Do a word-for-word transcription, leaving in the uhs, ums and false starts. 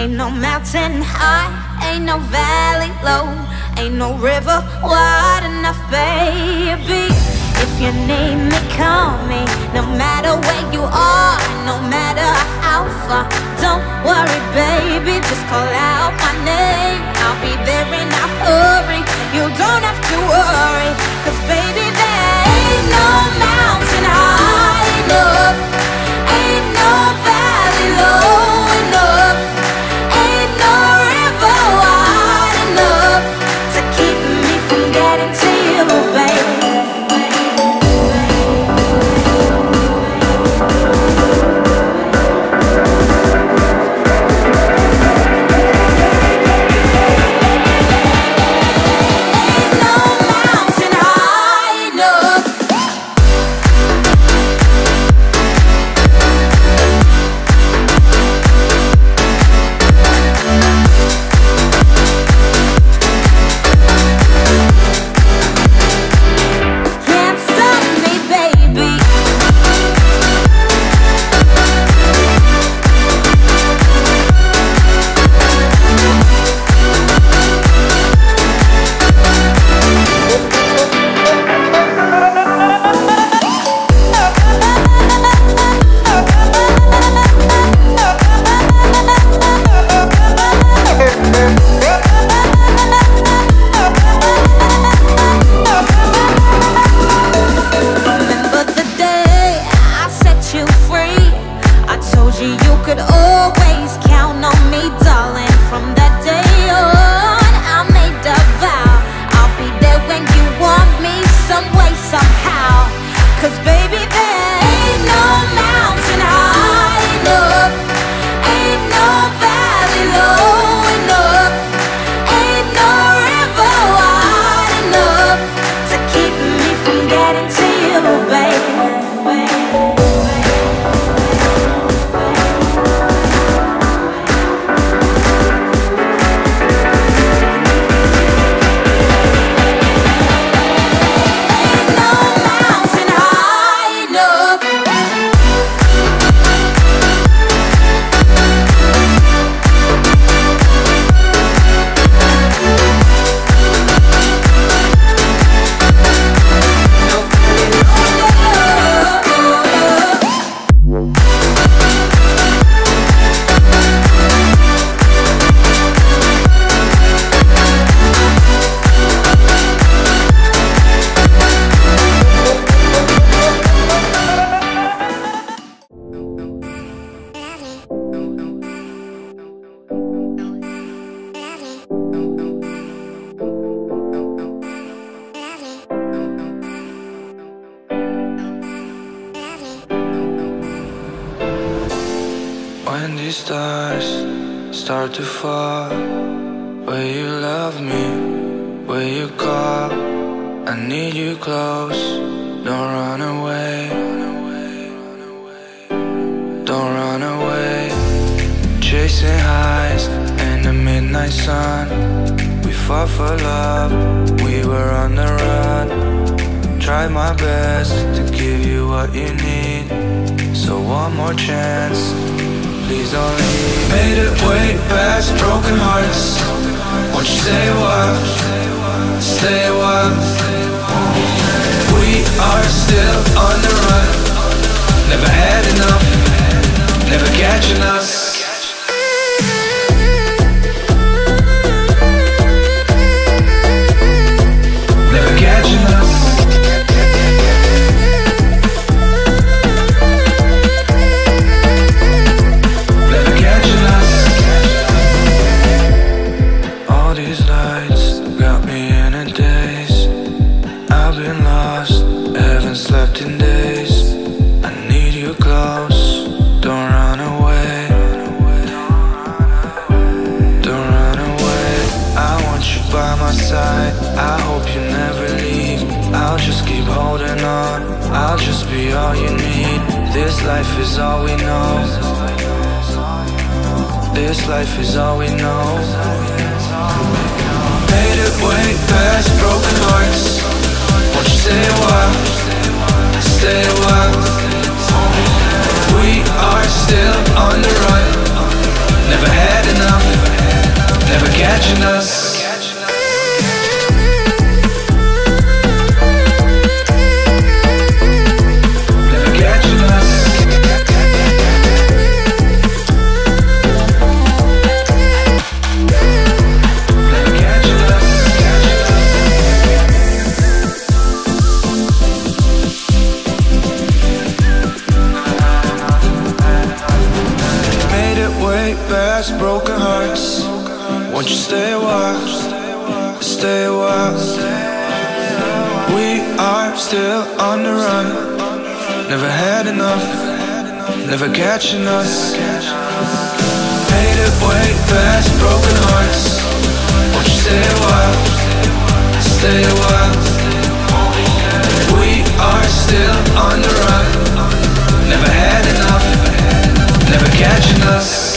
Ain't no mountain high, ain't no valley low, ain't no river wide enough, baby. If you need me, call me. No matter where you are, no matter how far, don't worry, baby, just call out my name. I'll be there in a hurry. You don't have to worry, 'cause baby, there ain't no mountain high enough, ain't no valley low enough, ain't no river wide enough to keep me from getting to you, baby. When these stars start to fall, will you love me? Will you call? I need you close. Don't run away. Don't run away. Chasing highs in the midnight sun. We fought for love, we were on the run. Tried my best to give you what you need. So one more chance, please don't leave. Made it way past broken hearts. Won't you stay a while, stay a while. We are still on the run. Never had enough, never catching us. Never catching us. Slept in days. I need you close. Don't run away. Don't run away. I want you by my side. I hope you never leave. I'll just keep holding on. I'll just be all you need. This life is all we know. This life is all we know. Made it way past broken hearts. Won't you stay a while, stay a while. We are still on the run. Never had enough, catching us. Past broken hearts, won't you stay a while, stay a while. We are still on the run, never had enough, never catching us. Made it way past broken hearts, won't you stay a while, stay a while. We are still on the run, never had enough, never catching us.